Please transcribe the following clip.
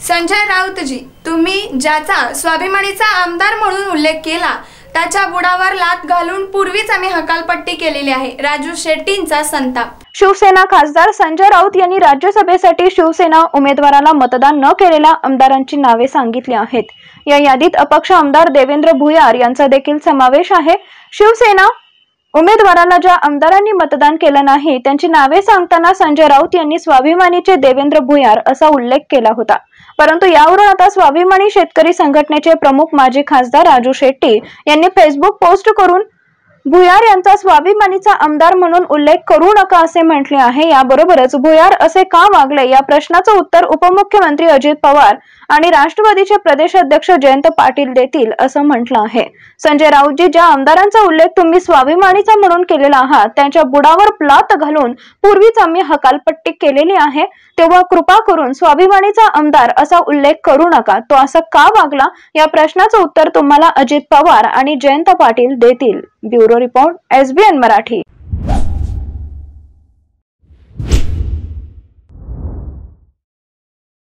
संजय राऊतजी, तुम्ही ज्याचा स्वाभिमानीचा आमदार म्हणून उल्लेख केला त्याच्या बुडावर लात घालून पूर्वीच आम्ही हकालपट्टी केलेली आहे. राजू शेट्टींचा संताप. शिवसेना खासदार संजय राऊत यांनी राज्यसभेसाठी शिवसेना उमेदवाराला मतदान न केलेल्या आमदारांची नावे सांगितली आहेत. या यादीत अपक्ष आमदार देवेंद्र भुयार यांचा देखील समावेश आहे. शिवसेना उमेदवाराला ज्या आमदारांनी मतदान केलं नाही त्यांची नावे सांगताना संजय राऊत यांनी स्वाभिमानीचे देवेंद्र भुयार असा उल्लेख केला होता. परंतु यावरून आता स्वाभिमानी शेतकरी संघटनेचे प्रमुख माजी खासदार राजू शेट्टी यांनी फेसबुक पोस्ट करून भुयार यांचा स्वाभिमानीचा आमदार म्हणून उल्लेख करू नका असे म्हटले आहे. याबरोबरच भुयार असे का वागले या प्रश्नाचं उत्तर उपमुख्यमंत्री अजित पवार आणि राष्ट्रवादीचे प्रदेशाध्यक्ष जयंत पाटील देतील असं म्हटलं आहे. संजय राऊतजी, ज्या आमदारांचा उल्लेख तुम्ही स्वाभिमानीचा म्हणून केलेला आहात त्यांच्या बुडावर लात घालून पूर्वीच आम्ही हकालपट्टी केलेली आहे, तेव्हा कृपा करून स्वाभिमानीचा आमदार असा उल्लेख करू नका. तो असा का वागला या प्रश्नाचं उत्तर तुम्हाला अजित पवार आणि जयंत पाटील देतील. Bureau report, SBN Marathi.